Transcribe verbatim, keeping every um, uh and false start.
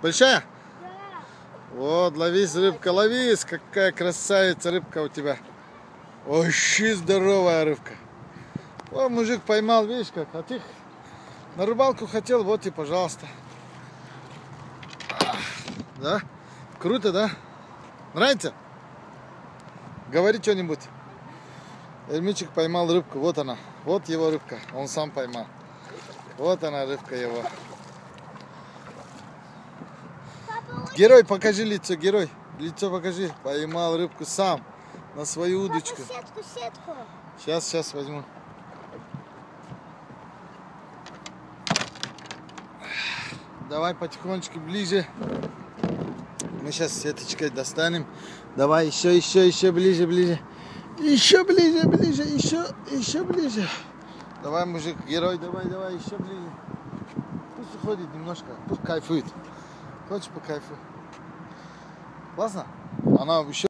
Большая? Да. Вот, ловись, рыбка, ловись. Какая красавица рыбка у тебя. Очень здоровая рыбка. О, мужик поймал, видишь как. А ты на рыбалку хотел, вот и пожалуйста. Да? Круто, да? Нравится? Говори что-нибудь. Эрмичик поймал рыбку, вот она. Вот его рыбка, он сам поймал. Вот она, рыбка его. Герой, покажи лицо, герой. Лицо покажи. Поймал рыбку сам на свою удочку. Папа, сетку, сетку. Сейчас, сейчас возьму. Давай потихонечку ближе. Мы сейчас сеточкой достанем. Давай еще, еще, еще ближе, ближе. Еще ближе, ближе, еще, еще ближе. Давай, мужик, герой, давай, давай, еще ближе. Пусть уходит немножко, пусть кайфует. Хочешь покайфуй? Классно? Она еще